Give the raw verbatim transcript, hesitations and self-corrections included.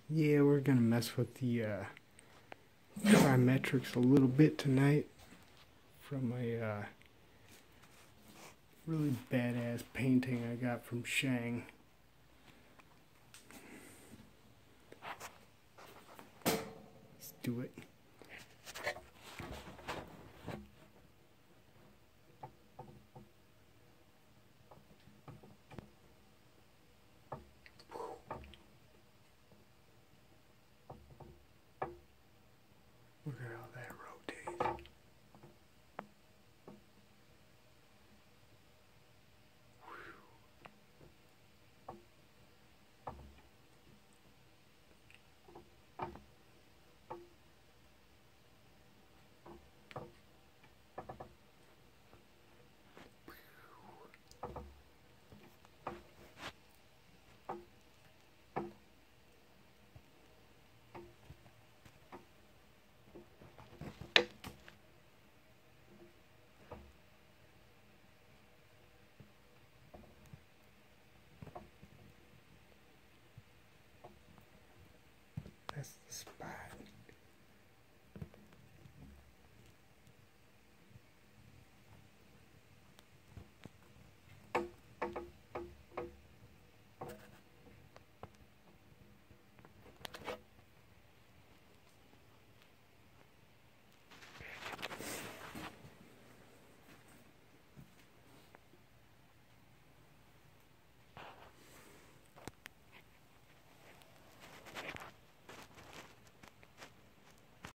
Yeah, we're gonna mess with the uh, Trimetrix a little bit tonight from a uh, really badass painting I got from Shang. Let's do it. Look at how that rotates. That's the